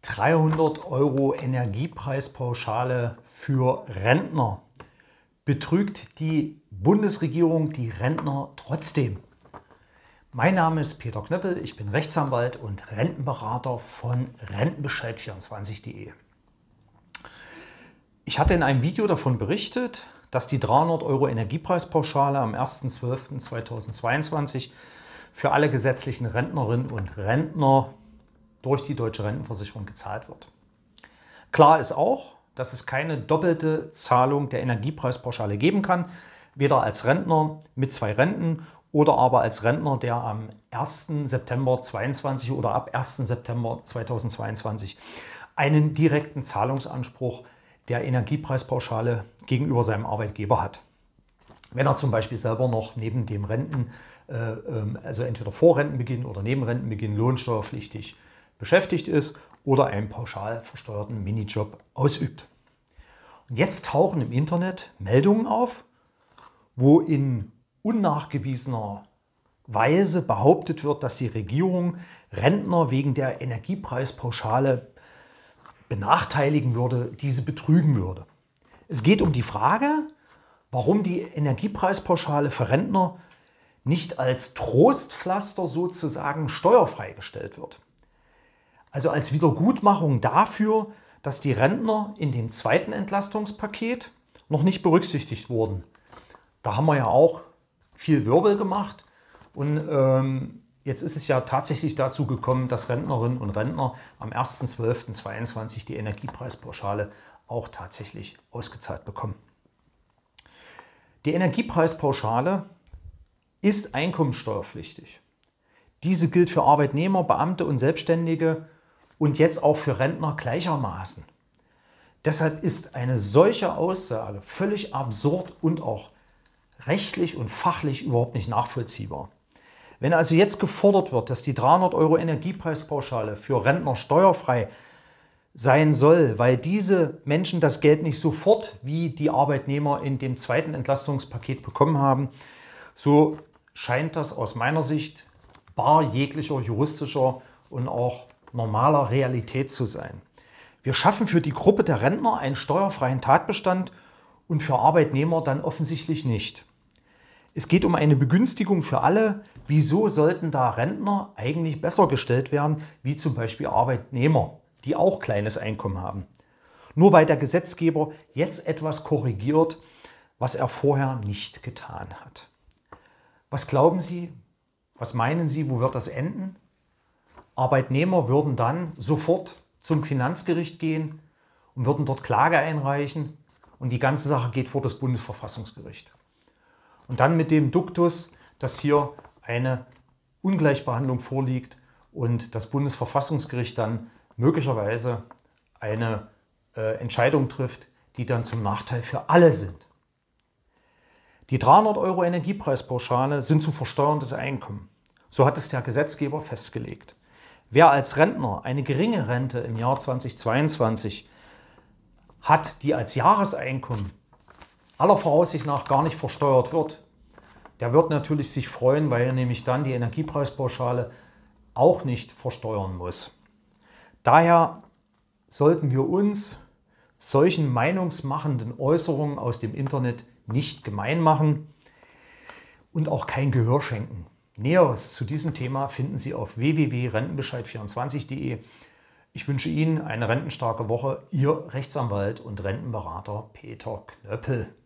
300 € Energiepreispauschale für Rentner. Betrügt die Bundesregierung die Rentner trotzdem? Mein Name ist Peter Knöppel, ich bin Rechtsanwalt und Rentenberater von Rentenbescheid24.de. Ich hatte in einem Video davon berichtet, dass die 300 € Energiepreispauschale am 1.12.2022 für alle gesetzlichen Rentnerinnen und Rentner durch die Deutsche Rentenversicherung gezahlt wird. Klar ist auch, dass es keine doppelte Zahlung der Energiepreispauschale geben kann, weder als Rentner mit 2 Renten oder aber als Rentner, der am 1. September 2022 oder ab 1. September 2022 einen direkten Zahlungsanspruch der Energiepreispauschale gegenüber seinem Arbeitgeber hat. Wenn er zum Beispiel selber noch neben dem also entweder vor Rentenbeginn oder neben Rentenbeginn lohnsteuerpflichtig beschäftigt ist oder einen pauschal versteuerten Minijob ausübt. Und jetzt tauchen im Internet Meldungen auf, wo in unnachgewiesener Weise behauptet wird, dass die Regierung Rentner wegen der Energiepreispauschale benachteiligen würde, diese betrügen würde. Es geht um die Frage, warum die Energiepreispauschale für Rentner nicht als Trostpflaster sozusagen steuerfrei gestellt wird. Also als Wiedergutmachung dafür, dass die Rentner in dem zweiten Entlastungspaket noch nicht berücksichtigt wurden. Da haben wir ja auch viel Wirbel gemacht und jetzt ist es ja tatsächlich dazu gekommen, dass Rentnerinnen und Rentner am 1.12.2022 die Energiepreispauschale auch tatsächlich ausgezahlt bekommen. Die Energiepreispauschale ist einkommensteuerpflichtig. Diese gilt für Arbeitnehmer, Beamte und Selbstständige und jetzt auch für Rentner gleichermaßen. Deshalb ist eine solche Aussage völlig absurd und auch rechtlich und fachlich überhaupt nicht nachvollziehbar. Wenn also jetzt gefordert wird, dass die 300 € Energiepreispauschale für Rentner steuerfrei sein soll, weil diese Menschen das Geld nicht sofort wie die Arbeitnehmer in dem zweiten Entlastungspaket bekommen haben, so scheint das aus meiner Sicht bar jeglicher juristischer und auch normaler Realität zu sein. Wir schaffen für die Gruppe der Rentner einen steuerfreien Tatbestand und für Arbeitnehmer dann offensichtlich nicht. Es geht um eine Begünstigung für alle. Wieso sollten da Rentner eigentlich besser gestellt werden, wie zum Beispiel Arbeitnehmer, die auch kleines Einkommen haben? Nur weil der Gesetzgeber jetzt etwas korrigiert, was er vorher nicht getan hat. Was glauben Sie? Was meinen Sie, wo wird das enden? Arbeitnehmer würden dann sofort zum Finanzgericht gehen und würden dort Klage einreichen und die ganze Sache geht vor das Bundesverfassungsgericht. Und dann mit dem Duktus, dass hier eine Ungleichbehandlung vorliegt und das Bundesverfassungsgericht dann möglicherweise eine Entscheidung trifft, die dann zum Nachteil für alle sind. Die 300 € Energiepreispauschale sind zu versteuerndes Einkommen. So hat es der Gesetzgeber festgelegt. Wer als Rentner eine geringe Rente im Jahr 2022 hat, die als Jahreseinkommen aller Voraussicht nach gar nicht versteuert wird, der wird natürlich sich freuen, weil er nämlich dann die Energiepreispauschale auch nicht versteuern muss. Daher sollten wir uns solchen meinungsmachenden Äußerungen aus dem Internet nicht gemein machen und auch kein Gehör schenken. Näheres zu diesem Thema finden Sie auf www.rentenbescheid24.de. Ich wünsche Ihnen eine rentenstarke Woche. Ihr Rechtsanwalt und Rentenberater Peter Knöppel.